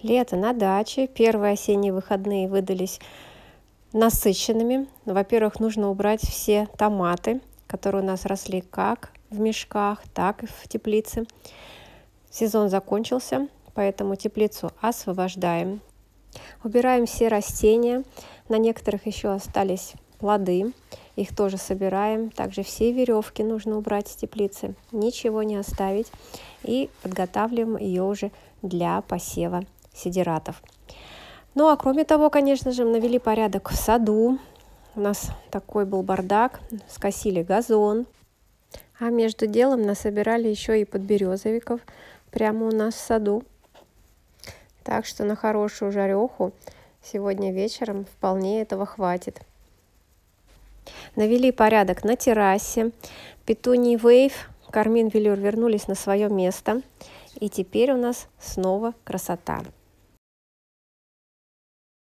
Лето на даче. Первые осенние выходные выдались насыщенными. Во-первых, нужно убрать все томаты, которые у нас росли как в мешках, так и в теплице. Сезон закончился, поэтому теплицу освобождаем. Убираем все растения. На некоторых еще остались плоды. Их тоже собираем. Также все веревки нужно убрать из теплицы. Ничего не оставить. И подготавливаем ее уже для посева сидератов. Ну а кроме того, конечно же, навели порядок в саду. У нас такой был бардак. Скосили газон. А между делом насобирали еще и подберезовиков прямо у нас в саду. Так что на хорошую жареху сегодня вечером вполне этого хватит. Навели порядок на террасе. Петунии Вейв, Кармин Велюр вернулись на свое место. И теперь у нас снова красота.